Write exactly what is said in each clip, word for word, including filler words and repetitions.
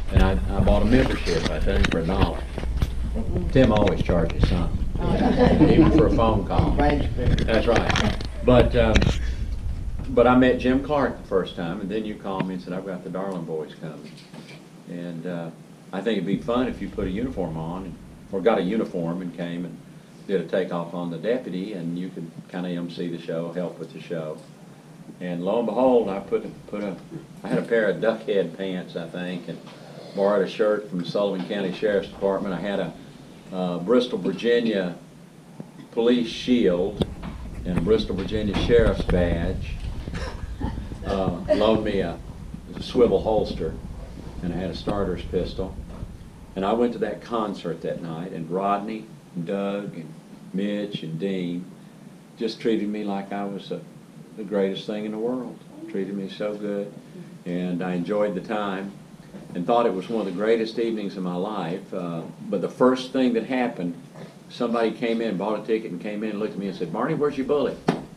And I, I bought a membership, I think, for a dollar. Tim always charges something, even for a phone call. That's right. But um, but I met Jim Clark the first time, and then you called me and said, I've got the Darling Boys coming. And uh, I think it'd be fun if you put a uniform on, and, or got a uniform and came and did a takeoff on the Deputy, and you could kind of M C the show, help with the show. And lo and behold, I put a, put a, I had a pair of duck head pants, I think, and borrowed a shirt from the Sullivan County Sheriff's Department. I had a uh, Bristol, Virginia police shield and a Bristol, Virginia Sheriff's badge. Uh, loaned me a, a swivel holster, and I had a starter's pistol. And I went to that concert that night, and Rodney, and Doug, and Mitch, and Dean just treated me like I was a, the greatest thing in the world. Treated me so good, and I enjoyed the time and thought it was one of the greatest evenings of my life. Uh, but the first thing that happened, somebody came in, bought a ticket, and came in and looked at me and said, Barney, where's your bullet?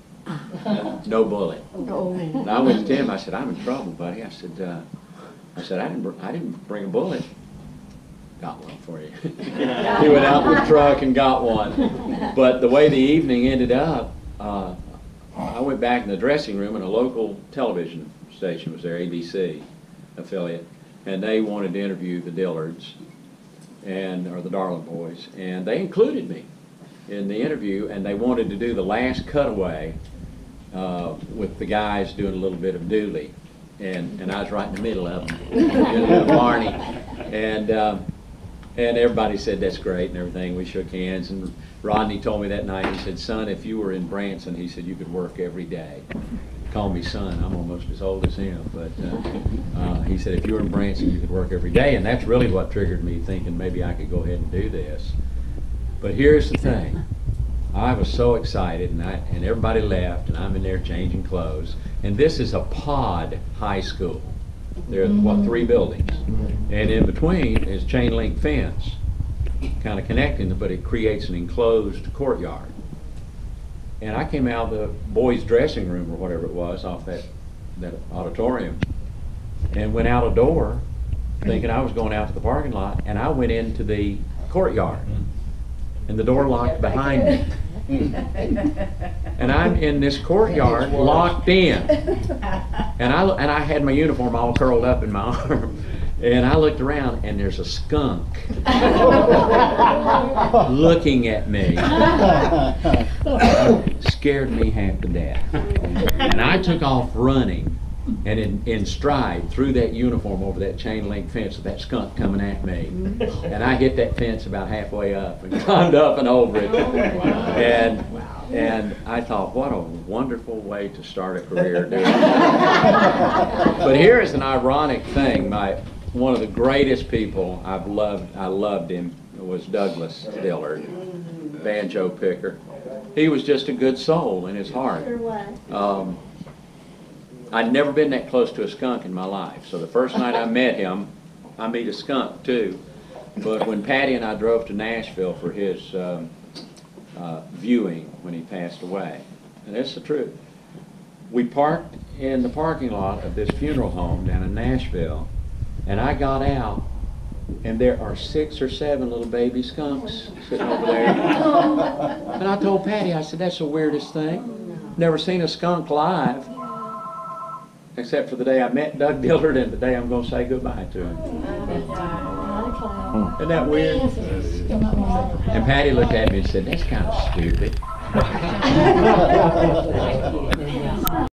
No bullet. Oh. And I went to Tim, I said, I'm in trouble, buddy. I said, uh, I said, I didn't, br I didn't bring a bullet. Got one for you. He went out in the truck and got one. But the way the evening ended up, uh, I went back in the dressing room, and a local television station was there, A B C affiliate, and they wanted to interview the Dillards, and or the Darling Boys, and they included me in the interview, and they wanted to do the last cutaway uh, with the guys doing a little bit of Dooley, and and I was right in the middle of them, with Barney, and. Um, And everybody said, that's great and everything. We shook hands, and Rodney told me that night, he said, son, if you were in Branson, he said, you could work every day. Call me son, I'm almost as old as him, but uh, uh, he said, if you were in Branson, you could work every day, and that's really what triggered me thinking maybe I could go ahead and do this. But here's the thing, I was so excited, and, I, and everybody left, and I'm in there changing clothes, and this is a pod high school. There are, what, three buildings, and in between is chain link fence, kind of connecting them, but it creates an enclosed courtyard. And I came out of the boys' dressing room, or whatever it was, off that, that auditorium, and went out a door, thinking I was going out to the parking lot, and I went into the courtyard, and the door locked behind me. And I'm in this courtyard locked in, and I and I had my uniform all curled up in my arm, and I looked around, and there's a skunk looking at me. Scared me half to death, and I took off running, and in, in stride through that uniform over that chain link fence with that skunk coming at me, and I hit that fence about halfway up and climbed up and over it, and and I thought, what a wonderful way to start a career doing that. But here is an ironic thing. My one of the greatest people I've loved, I loved him, was Douglas Dillard, banjo picker. He was just a good soul in his heart. Um, I'd never been that close to a skunk in my life, so the first night I met him, I met a skunk too. But when Patty and I drove to Nashville for his um, uh, viewing when he passed away, and that's the truth, we parked in the parking lot of this funeral home down in Nashville, and I got out, and there are six or seven little baby skunks sitting over there. And I told Patty, I said, that's the weirdest thing. Never seen a skunk live, except for the day I met Doug Dillard and the day I'm going to say goodbye to him. Isn't that weird? And Patty looked at me and said, that's kind of stupid.